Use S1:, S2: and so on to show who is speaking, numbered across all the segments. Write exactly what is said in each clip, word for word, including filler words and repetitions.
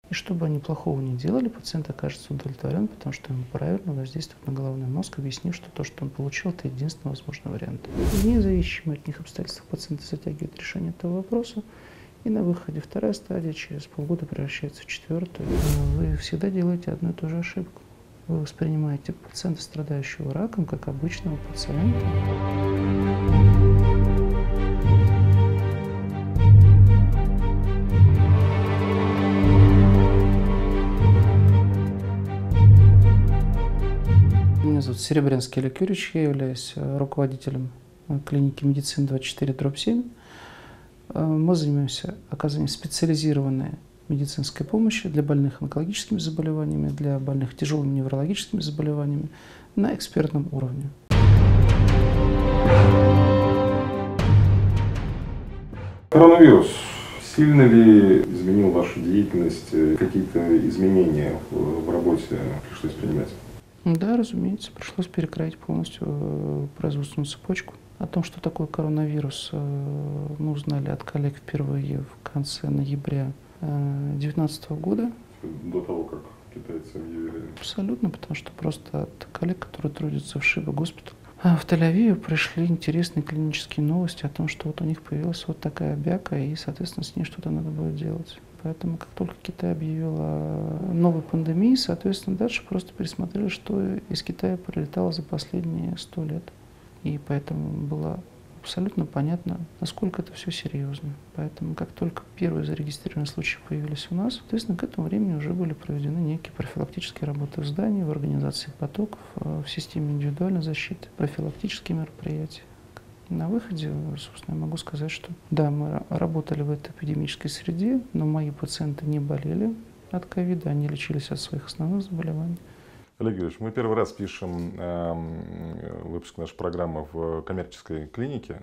S1: И что бы они плохого не делали, пациент окажется удовлетворен, потому что ему правильно воздействует на головной мозг, объяснив, что то, что он получил, это единственный возможный вариант. Независимо от них обстоятельств пациент затягивает решение этого вопроса, и на выходе вторая стадия через полгода превращается в четвертую. Вы всегда делаете одну и ту же ошибку. Вы воспринимаете пациента, страдающего раком, как обычного пациента. Меня зовут Серебрянский Олег Юрьевич, я являюсь руководителем клиники медицины двадцать четыре дробь семь. Мы занимаемся оказанием специализированной медицинской помощи для больных онкологическими заболеваниями, для больных тяжелыми неврологическими заболеваниями на экспертном уровне.
S2: Коронавирус сильно ли изменил вашу деятельность? Какие-то изменения в работе пришлось принимать?
S1: Да, разумеется, пришлось перекроить полностью производственную цепочку. О том, что такое коронавирус, мы узнали от коллег впервые в конце ноября две тысячи девятнадцатого года.
S2: До того, как китайцы объявили?
S1: Абсолютно, потому что просто от коллег, которые трудятся в Шиба госпитале, в Тель-Авиве, пришли интересные клинические новости о том, что вот у них появилась вот такая бяка, и, соответственно, с ней что-то надо будет делать. Поэтому, как только Китай объявил о новой пандемии, соответственно, дальше просто пересмотрели, что из Китая прилетало за последние сто лет. И поэтому было абсолютно понятно, насколько это все серьезно. Поэтому, как только первые зарегистрированные случаи появились у нас, соответственно, к этому времени уже были проведены некие профилактические работы в здании, в организации потоков, в системе индивидуальной защиты, профилактические мероприятия. На выходе, собственно, я могу сказать, что да, мы работали в этой эпидемической среде, но мои пациенты не болели от ковида, они лечились от своих основных заболеваний.
S2: Олег Юрьевич, мы первый раз пишем э, выпуск нашей программы в коммерческой клинике.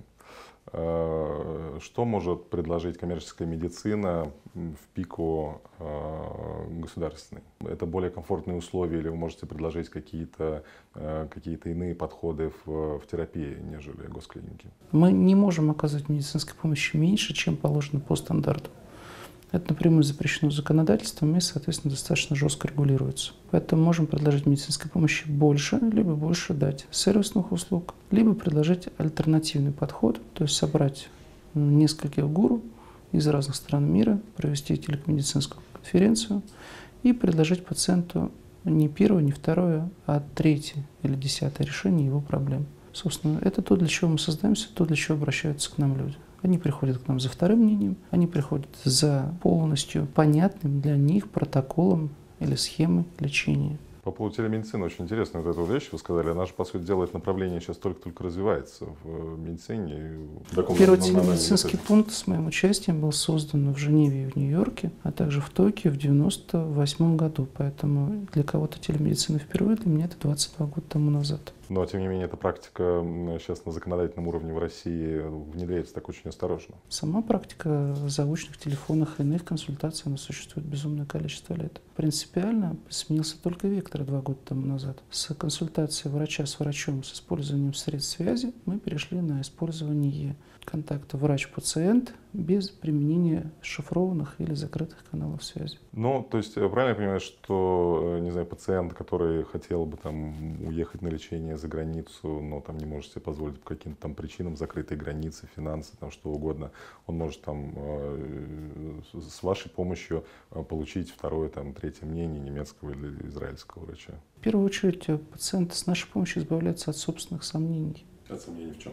S2: Э, что может предложить коммерческая медицина в пику э, государственной? Это более комфортные условия, или вы можете предложить какие-то э, какие-то иные подходы в, в терапии, нежели госклиники?
S1: Мы не можем оказывать медицинской помощи меньше, чем положено по стандарту. Это напрямую запрещено законодательством и, соответственно, достаточно жестко регулируется. Поэтому можем предложить медицинской помощи больше, либо больше дать сервисных услуг, либо предложить альтернативный подход, то есть собрать нескольких гуру из разных стран мира, провести телекомедицинскую конференцию и предложить пациенту не первое, не второе, а третье или десятое решение его проблем. Собственно, это то, для чего мы создаемся, то, для чего обращаются к нам люди. Они приходят к нам за вторым мнением, они приходят за полностью понятным для них протоколом или схемой лечения.
S2: По поводу телемедицины очень интересная вот эта вещь, вы сказали, она же, по сути дела, это направление сейчас только-только развивается в медицине.
S1: Первый телемедицинский пункт с моим участием был создан в Женеве и в Нью-Йорке, а также в Токио в девяносто восьмом году. Поэтому для кого-то телемедицина впервые, для меня это двадцать два года тому назад.
S2: Но, тем не менее, эта практика сейчас на законодательном уровне в России внедряется так очень осторожно.
S1: Сама практика заочных телефонных и иных консультаций, она существует безумное количество лет. Принципиально сменился только вектор два года тому назад. С консультацией врача с врачом с использованием средств связи мы перешли на использование контакта врач-пациент без применения шифрованных или закрытых каналов связи.
S2: Ну, то есть, правильно я понимаю, что, не знаю, пациент, который хотел бы там уехать на лечение за границу, но там не может себе позволить по каким-то там причинам, закрытые границы, финансы, там что угодно, он может там с вашей помощью получить второе, там, третье мнение немецкого или израильского врача?
S1: В первую очередь, пациенты с нашей помощью избавляются от собственных сомнений.
S2: От сомнений в чем?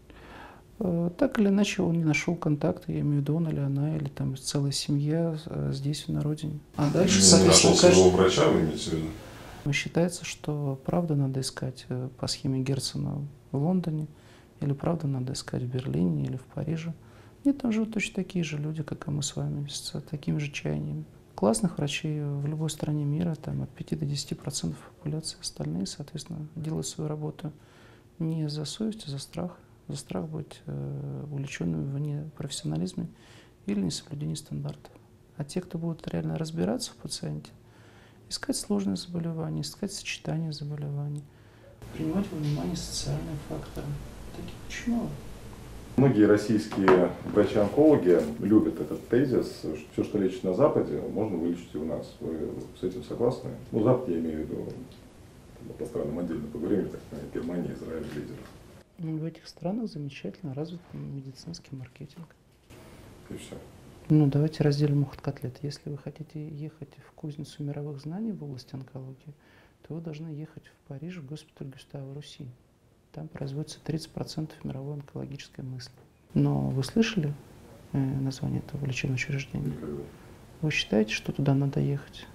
S1: Так или иначе, он не нашел контакта, я имею в виду он или она, или там целая семья здесь, на родине. А дальше,
S2: соответственно, каждый... врача, вы имеете в виду?
S1: Считается, что правду надо искать по схеме Герцена в Лондоне, или правду надо искать в Берлине или в Париже. Нет, там живут точно такие же люди, как и мы с вами, с такими же чаяниями. Классных врачей в любой стране мира, там от пяти до десяти процентов популяции, остальные, соответственно, делают свою работу не за совесть, а за страх. За страх быть э, увлеченными в непрофессионализме или несоблюдении стандартов. А те, кто будут реально разбираться в пациенте, искать сложные заболевания, искать сочетание заболеваний, принимать во внимание социальные факторы. Таких очень мало.
S2: Многие российские врачи-онкологи любят этот тезис, что все, что лечит на Западе, можно вылечить и у нас. Вы с этим согласны? Ну, Запад, я имею в виду, по странам отдельно поговорим, так, Германия, Израиль, лидеры.
S1: В этих странах замечательно развит медицинский маркетинг.
S2: И все.
S1: Ну, давайте разделим мух от котлет. Если вы хотите ехать в кузницу мировых знаний в области онкологии, то вы должны ехать в Париж, в госпиталь Гюстава Руси. Там производится тридцать процентов мировой онкологической мысли. Но вы слышали э, название этого лечебного учреждения?
S2: Никогда.
S1: Вы считаете, что туда надо ехать?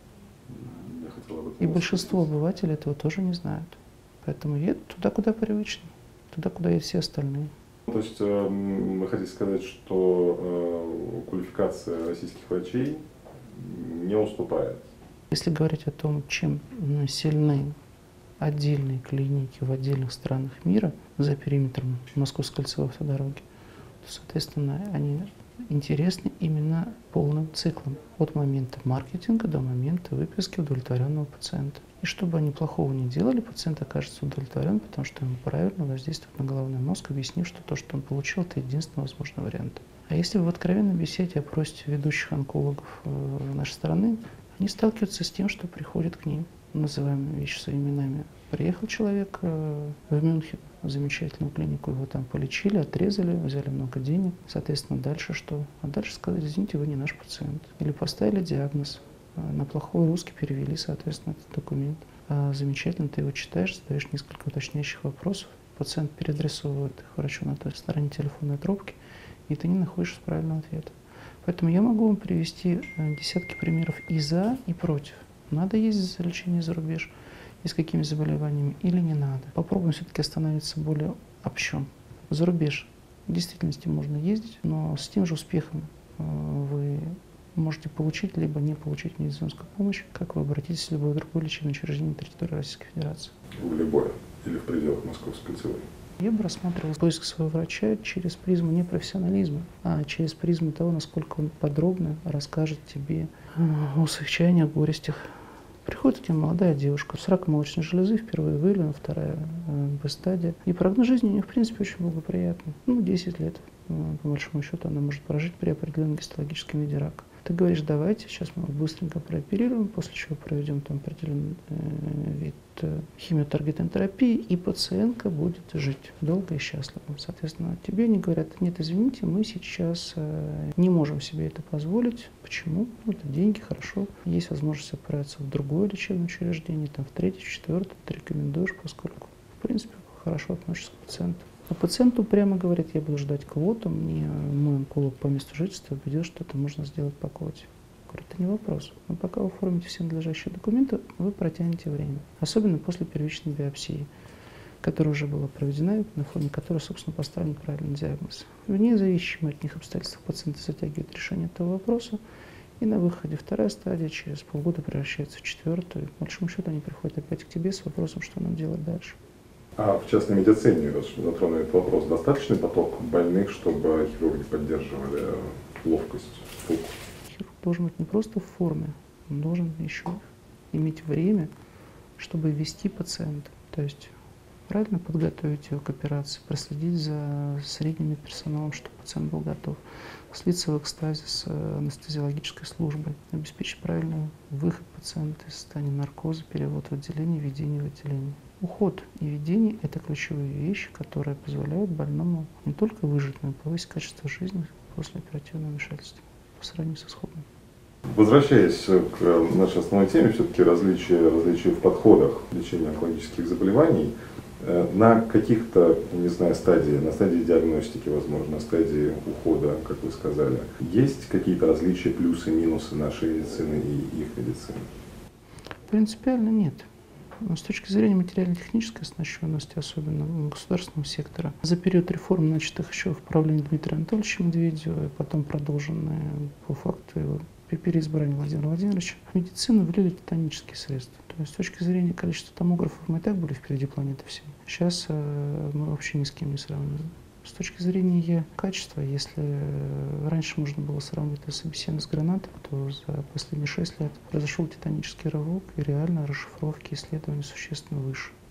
S2: Я хотел об этом
S1: И большинство
S2: спросить.
S1: обывателей этого тоже не знают. Поэтому едут туда, куда привычно, туда, куда и все остальные.
S2: То есть э, вы хотите сказать, что э, квалификация российских врачей не уступает?
S1: Если говорить о том, чем сильны отдельные клиники в отдельных странах мира за периметром Московской кольцевой автодороги, то, соответственно, они интересны именно полным циклом, от момента маркетинга до момента выписки удовлетворенного пациента. И чтобы они плохого не делали, пациент окажется удовлетворен, потому что ему правильно воздействует на головной мозг, объяснив, что то, что он получил, это единственный возможный вариант. А если вы в откровенной беседе опросите ведущих онкологов нашей страны, они сталкиваются с тем, что приходят к ним, называем вещи своими именами. Приехал человек в Мюнхен, в замечательную клинику, его там полечили, отрезали, взяли много денег. Соответственно, дальше что? А дальше сказали: извините, вы не наш пациент. Или поставили диагноз, на плохой русский перевели, соответственно, этот документ. А замечательно, ты его читаешь, задаешь несколько уточняющих вопросов, пациент переадресовывает их врачу на той стороне телефонной трубки, и ты не находишь правильного ответа. Поэтому я могу вам привести десятки примеров и за, и против. Надо ездить за лечение за рубеж, и с какими заболеваниями, или не надо. Попробуем все-таки остановиться более общо. За рубеж в действительности можно ездить, но с тем же успехом вы можете получить, либо не получить медицинскую помощь, как вы обратитесь в любое другое лечебное учреждение на территории Российской Федерации.
S2: В любое или в пределах Московской кольцевой?
S1: Я бы рассматривал поиск своего врача через призму не профессионализма, а через призму того, насколько он подробно расскажет тебе о своих чаяниях, горестях. Приходит к тебе молодая девушка с раком молочной железы, впервые выявлена, вторая Б-стадия. И прогноз жизни у нее, в принципе, очень благоприятный. Ну, десять лет, по большому счету, она может прожить при определенном гистологическом виде рака. Ты говоришь: давайте, сейчас мы быстренько прооперируем, после чего проведем там определенный э, вид э, химиотаргетной терапии, и пациентка будет жить долго и счастливо. Соответственно, тебе не говорят: нет, извините, мы сейчас э, не можем себе это позволить. Почему? Ну, это деньги, хорошо. Есть возможность отправиться в другое лечебное учреждение, там, в третье, в четвертое, ты рекомендуешь, поскольку, в принципе, хорошо относишься к пациенту. А пациент упрямо говорит: я буду ждать квоту, мне мой онколог по месту жительства убедил, что это можно сделать по квоте. Говорю: это не вопрос. Но пока вы оформите все надлежащие документы, вы протянете время. Особенно после первичной биопсии, которая уже была проведена, на фоне которой, собственно, поставлен правильный диагноз. Вне зависимых от них обстоятельств пациенты затягивают решение этого вопроса, и на выходе вторая стадия через полгода превращается в четвертую. И, по большому счету, они приходят опять к тебе с вопросом, что нам делать дальше.
S2: А в частной медицине, раз затронули этот вопрос, достаточный поток больных, чтобы хирурги поддерживали ловкость, фокус?
S1: Хирург должен быть не просто в форме, он должен еще иметь время, чтобы вести пациента. То есть правильно подготовить его к операции, проследить за средним медперсоналом, чтобы пациент был готов, слиться в экстазе с анестезиологической службой, обеспечить правильный выход пациента из состояния наркоза, перевод в отделение, введение в отделение. Уход и ведение – это ключевые вещи, которые позволяют больному не только выжить, но и повысить качество жизни после оперативного вмешательства по сравнению с исходным.
S2: Возвращаясь к нашей основной теме, все-таки различия, различия в подходах лечения онкологических заболеваний, на каких-то, не знаю, стадии, на стадии диагностики, возможно, на стадии ухода, как вы сказали, есть какие-то различия, плюсы, минусы нашей медицины и их медицины?
S1: Принципиально нет. Но с точки зрения материально-технической оснащенности, особенно государственного сектора, за период реформ, начатых еще в правлении Дмитрия Анатольевича Медведева, и потом продолженные по факту его переизбрания Владимира Владимировича, в медицину влили титанические средства. То есть с точки зрения количества томографов мы и так были впереди планеты всей. Сейчас э, мы вообще ни с кем не сравниваем. С точки зрения качества, если раньше можно было сравнивать собеседование с гранатой, то за последние шесть лет произошел титанический рывок, и реально расшифровки исследований существенно выше.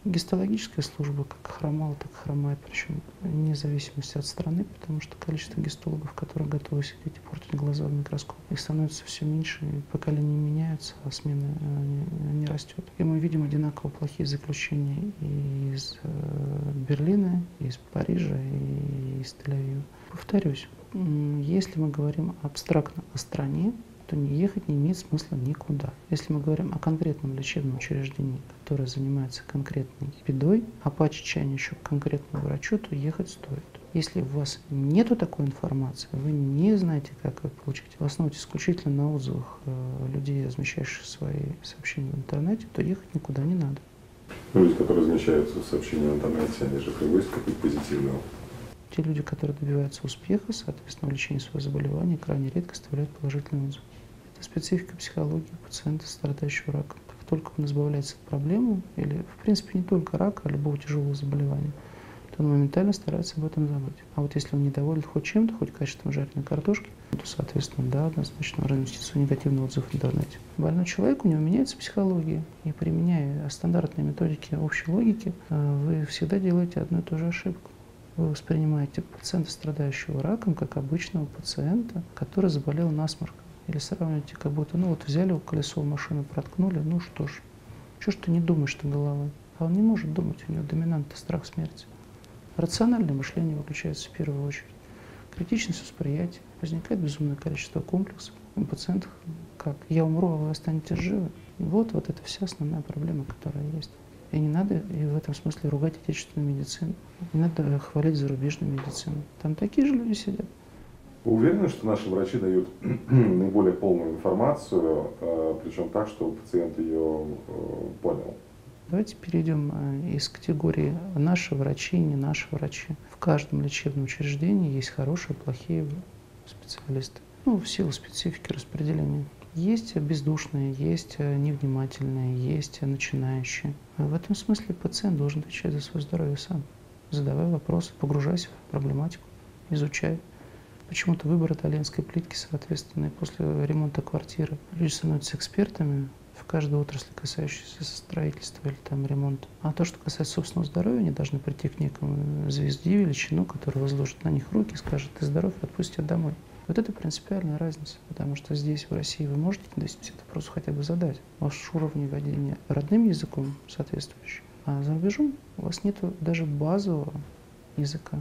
S1: Гистологическая служба как хромала, так и хромает, причем вне зависимости от страны, потому что количество гистологов, которые готовы сидеть и портить глаза в микроскоп, их становится все меньше, и поколения меняются, а смена не, не растет. И мы видим одинаково плохие заключения и из э, Берлина, и из Парижа, и из Тель-Авива. Повторюсь, если мы говорим абстрактно о стране, то не ехать не имеет смысла никуда. Если мы говорим о конкретном лечебном учреждении, которое занимается конкретной бедой, а по отчаянию еще к конкретному врачу, то ехать стоит. Если у вас нету такой информации, вы не знаете, как ее получить, вы основываетесь исключительно на отзывах э, людей, размещающих свои сообщения в интернете, то ехать никуда не надо.
S2: Ну, люди, которые размещают сообщения в интернете, они же приводят какой-то позитивный опыт.
S1: Те люди, которые добиваются успеха, соответственно, в лечении своего заболевания, крайне редко оставляют положительный отзыв. Это специфика психологии пациента, страдающего раком. Как только он избавляется от проблемы, или, в принципе, не только рака, а любого тяжелого заболевания, то он моментально старается об этом забыть. А вот если он недоволен хоть чем-то, хоть качеством жареной картошки, то, соответственно, да, однозначно разместит свой негативный отзыв в интернете. Больной человек, у него меняется психология, и применяя стандартные методики общей логики, вы всегда делаете одну и ту же ошибку. Вы воспринимаете пациента, страдающего раком, как обычного пациента, который заболел насморком. Или сравниваете, как будто, ну вот взяли его колесо в машину, проткнули, ну что ж, что ж ты не думаешь-то головой? А он не может думать, у него доминантный страх смерти. Рациональное мышление выключается в первую очередь. Критичность восприятия, возникает безумное количество комплексов. У пациентов как? Я умру, а вы останетесь живы. И вот, вот это вся основная проблема, которая есть. И не надо и в этом смысле ругать отечественную медицину. Не надо хвалить зарубежную медицину. Там такие же люди сидят.
S2: Вы уверены, что наши врачи дают наиболее полную информацию, причем так, чтобы пациент ее понял?
S1: Давайте перейдем из категории «наши врачи» и «не наши врачи». В каждом лечебном учреждении есть хорошие и плохие специалисты. Ну, в силу специфики распределения. Есть бездушные, есть невнимательные, есть начинающие. В этом смысле пациент должен отвечать за свое здоровье сам. Задавай вопросы, погружайся в проблематику, изучай. Почему-то выбор итальянской плитки, соответственно, и после ремонта квартиры люди становятся экспертами в каждой отрасли, касающейся строительства или там ремонта. А то, что касается собственного здоровья, они должны прийти к некому звезде, величину, которая возложит на них руки и скажет: ты здоров, отпусти тебя домой. Вот это принципиальная разница, потому что здесь, в России, вы можете этот вопрос хотя бы задать. Ваш уровень владения родным языком соответствующий, а за рубежом у вас нет даже базового языка.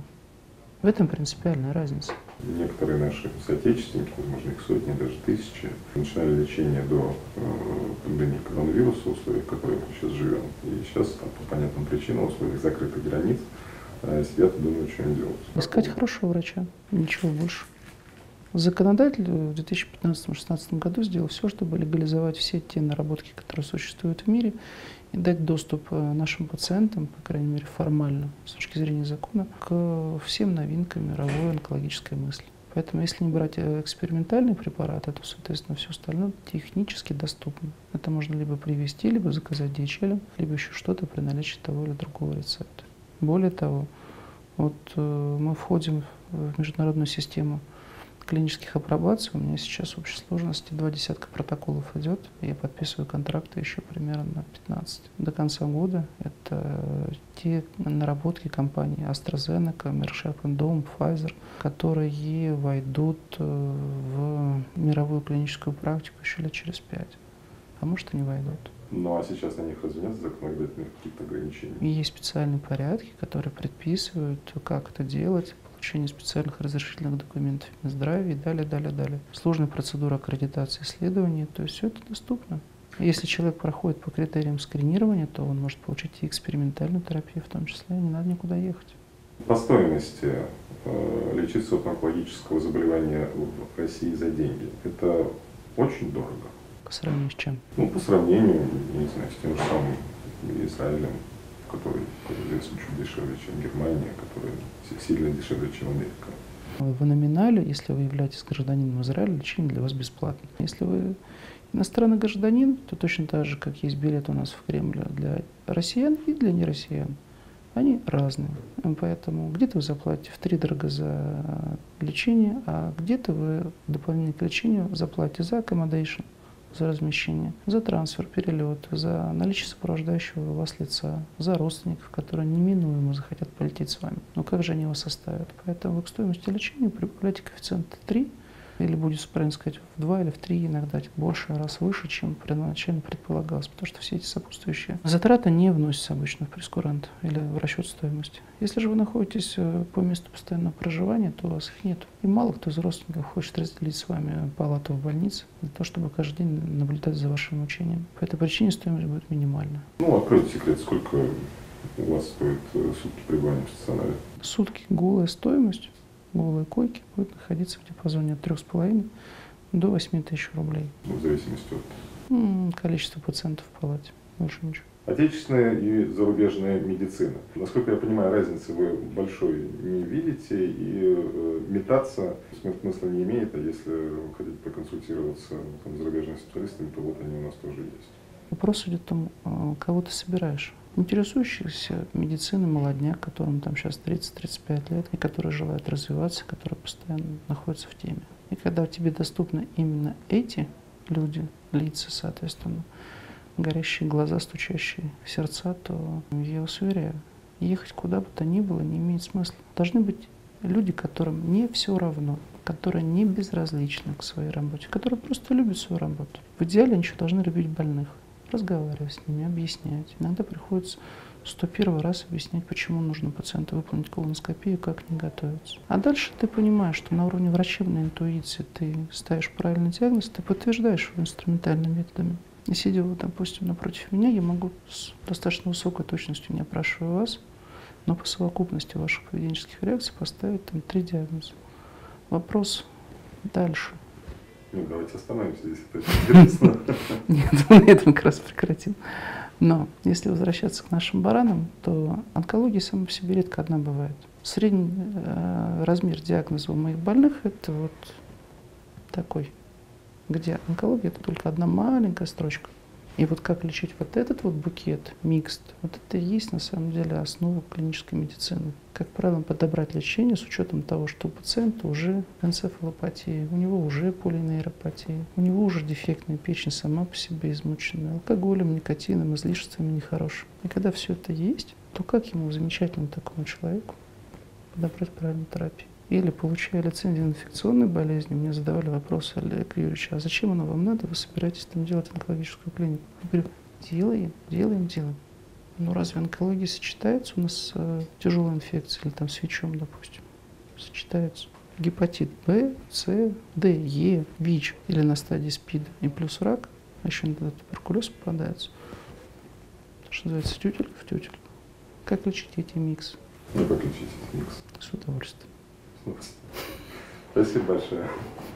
S1: В этом принципиальная разница.
S2: Некоторые наши соотечественники, возможно, их сотни, даже тысячи, начинали лечение до э, пандемии коронавируса, в условиях, в которых мы сейчас живем. И сейчас, там, по понятным причинам, в условиях закрытых границ, э, сидят и думают, что им делать.
S1: Искать хорошего врача, ничего больше. Законодатель в две тысячи пятнадцатом-шестнадцатом году сделал все, чтобы легализовать все те наработки, которые существуют в мире, и дать доступ нашим пациентам, по крайней мере формально, с точки зрения закона, к всем новинкам мировой онкологической мысли. Поэтому, если не брать экспериментальные препараты, то, соответственно, все остальное технически доступно. Это можно либо привезти, либо заказать ди эйч эл, либо еще что-то при наличии того или другого рецепта. Более того, вот э, мы входим в международную систему клинических апробаций. У меня сейчас в общей сложности два десятка протоколов идет. Я подписываю контракты еще примерно на пятнадцать. До конца года это те наработки компаний AstraZeneca, Merck Sharp and Dohme, Pfizer, которые войдут в мировую клиническую практику еще лет через пять. А может и не войдут.
S2: Ну а сейчас на них разве нет законодательных каких-то ограничений?
S1: И есть специальные порядки, которые предписывают, как это делать, получение специальных разрешительных документов Минздрава и далее, далее, далее. Сложная процедура аккредитации исследований, то есть все это доступно. Если человек проходит по критериям скринирования, то он может получить и экспериментальную терапию в том числе, не надо никуда ехать.
S2: По стоимости э, лечиться от онкологического заболевания в России за деньги – это очень дорого.
S1: По сравнению с чем?
S2: Ну, по сравнению, не знаю, с тем же самым Израилем, который, известно, чуть дешевле, чем Германия, который сильно дешевле, чем Америка.
S1: В номинале, если вы являетесь гражданином Израиля, лечение для вас бесплатно. Если вы иностранный гражданин, то точно так же, как есть билет у нас в Кремль для россиян и для нероссиян. Они разные. Поэтому где-то вы заплатите втридорога за лечение, а где-то вы дополнительно к лечению заплатите за accommodation, за размещение, за трансфер, перелет, за наличие сопровождающего вас лица, за родственников, которые неминуемо захотят полететь с вами. Но как же они вас оставят? Поэтому вы к стоимости лечения прибавляйте коэффициент три, или будет, правильно сказать, в два или в три иногда больше раз выше, чем первоначально предполагалось, потому что все эти сопутствующие затраты не вносятся обычно в прейскурант или в расчет стоимости. Если же вы находитесь по месту постоянного проживания, то у вас их нет. И мало кто из родственников хочет разделить с вами палату в больнице для того, чтобы каждый день наблюдать за вашим мучением. По этой причине стоимость будет минимальна.
S2: Ну, откройте секрет, сколько у вас стоит сутки пребывания в стационаре?
S1: Сутки голая стоимость. Голые койки будут находиться в диапазоне от трёх с половиной до восьми тысяч рублей.
S2: Ну, в зависимости от
S1: М, количества пациентов в палате. Больше ничего.
S2: Отечественная и зарубежная медицина. Насколько я понимаю, разницы вы большой не видите, и э, метаться смысла не имеет, а если вы хотите проконсультироваться там, с зарубежными специалистами, то вот они у нас тоже есть.
S1: Вопрос идет о том, кого ты собираешь. Интересующихся медициной молодняк, которым там сейчас тридцать-тридцать пять лет, и которые желают развиваться, которые постоянно находятся в теме. И когда тебе доступны именно эти люди, лица, соответственно, горящие глаза, стучащие сердца, то я вас уверяю, ехать куда бы то ни было не имеет смысла. Должны быть люди, которым не все равно, которые не безразличны к своей работе, которые просто любят свою работу. В идеале они еще должны любить больных. Разговаривать с ними, объяснять. Иногда приходится сто первый раз объяснять, почему нужно пациенту выполнить колоноскопию, как не готовиться. А дальше ты понимаешь, что на уровне врачебной интуиции ты ставишь правильный диагноз, ты подтверждаешь его инструментальными методами. И сидя, вот, допустим, напротив меня, я могу с достаточно высокой точностью, не опрашивая вас, но по совокупности ваших поведенческих реакций поставить там три диагноза. Вопрос дальше.
S2: Ну, давайте остановимся здесь, это очень интересно.
S1: Нет, на этом как раз прекратим. Но если возвращаться к нашим баранам, то онкология сама по себе редко одна бывает. Средний э, размер диагноза у моих больных – это вот такой, где онкология – это только одна маленькая строчка. И вот как лечить вот этот вот букет, микст, вот это и есть на самом деле основа клинической медицины. Как правило, подобрать лечение с учетом того, что у пациента уже энцефалопатия, у него уже полинейропатия, у него уже дефектная печень сама по себе измученная, алкоголем, никотином, излишествами нехорошим. И когда все это есть, то как ему, замечательному такому человеку, подобрать правильную терапию? Или, получая лицензию на инфекционные болезни, мне задавали вопрос: Олег Юрьевич, а зачем оно вам надо? Вы собираетесь там делать онкологическую клинику? Я говорю, делаем, делаем, делаем. Ну разве онкология сочетается у нас с э, тяжелой инфекцией или там с ВИЧом, допустим? Сочетается. Гепатит Б, С, Д, Е, ВИЧ или на стадии СПИДа и плюс рак, а еще иногда туберкулез попадается. То, что называется тютелька в тютельку. Как лечить эти миксы?
S2: Ну, как лечить эти миксы?
S1: С удовольствием.
S2: Спасибо большое.